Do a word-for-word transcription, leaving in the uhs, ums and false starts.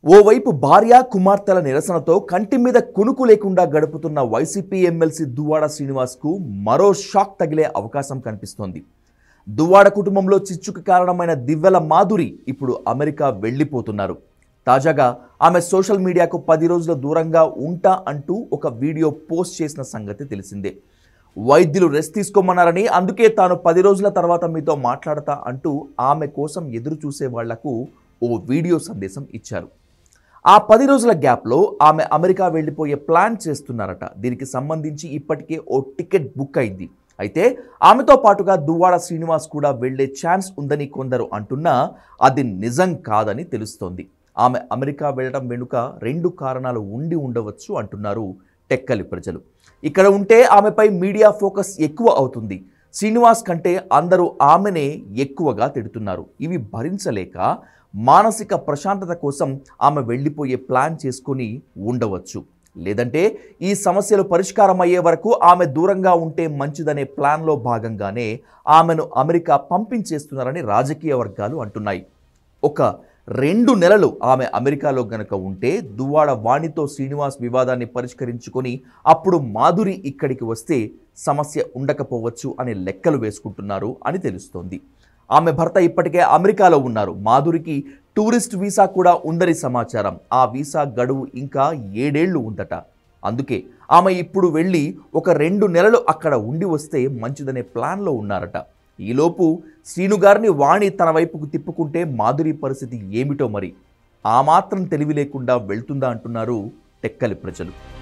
ఓవైపు భార్య కుమార్తెల నిరసనతో కంటి మీద కునుకు లేకుండా గడుపుతున్న వైసీపీ ఎమ్మెల్సీ దువ్వాడ శ్రీనివాస్కు మరో షాక్ తగిలే అవకాశం కనిపిస్తోంది. దువ్వాడ కుటుంబంలో చిచ్చుకు కారణమైన దివ్వెల మాధురి ఇప్పుడు అమెరికా వెళ్లిపోతున్నారు. తాజాగా ఆమె సోషల్ మీడియాకు పది రోజుల దూరంగా ఉంటా అంటూ ఒక వీడియో పోస్ట్ చేసిన సంగతి తెలిసిందే. వైద్యులు రెస్ట్ తీసుకోమన్నారని, అందుకే తాను పది రోజుల తర్వాత మీతో మాట్లాడతా అంటూ ఆమె కోసం ఎదురు చూసే వాళ్లకు ఓ వీడియో సందేశం ఇచ్చారు. ఆ పది రోజుల గ్యాప్లో ఆమె అమెరికా వెళ్లిపోయే ప్లాన్ చేస్తున్నారట. దీనికి సంబంధించి ఇప్పటికే ఓ టికెట్ బుక్ అయింది. అయితే ఆమెతో పాటుగా దువ్వాడ శ్రీనివాస్ కూడా వెళ్లే ఛాన్స్ ఉందని కొందరు అంటున్నా అది నిజం కాదని తెలుస్తోంది. ఆమె అమెరికా వెళ్లడం వెనుక రెండు కారణాలు ఉండి ఉండవచ్చు అంటున్నారు టెక్కలి ప్రజలు. ఇక్కడ ఉంటే ఆమెపై మీడియా ఫోకస్ ఎక్కువ అవుతుంది. శ్రీనివాస్ కంటే అందరూ ఆమెనే ఎక్కువగా తిడుతున్నారు. ఇవి భరించలేక మానసిక ప్రశాంతత కోసం ఆమె వెళ్ళిపోయే ప్లాన్ చేసుకుని ఉండవచ్చు. లేదంటే ఈ సమస్యలు పరిష్కారం అయ్యే వరకు ఆమె దూరంగా ఉంటే మంచిదనే ప్లాన్లో భాగంగానే ఆమెను అమెరికా పంపించేస్తున్నారని రాజకీయ వర్గాలు అంటున్నాయి. ఒక రెండు నెలలు ఆమె అమెరికాలో గనక ఉంటే దువ్వాడ వాణితో శ్రీనివాస్ వివాదాన్ని పరిష్కరించుకొని అప్పుడు మాధురి ఇక్కడికి వస్తే సమస్య ఉండకపోవచ్చు అనే లెక్కలు వేసుకుంటున్నారు అని తెలుస్తోంది. ఆమె భర్త ఇప్పటికే అమెరికాలో ఉన్నారు. మాధురికి టూరిస్ట్ వీసా కూడా ఉందని సమాచారం. ఆ వీసా గడువు ఇంకా ఏడేళ్లు ఉందట. అందుకే ఆమె ఇప్పుడు వెళ్ళి ఒక రెండు నెలలు అక్కడ ఉండి వస్తే మంచిదనే ప్లాన్లో ఉన్నారట. ఈలోపు శ్రీనుగారిని వాణి తన వైపుకు తిప్పుకుంటే మాధురి పరిస్థితి ఏమిటో మరి. ఆ మాత్రం తెలివి లేకుండా వెళ్తుందా అంటున్నారు టెక్కలి ప్రజలు.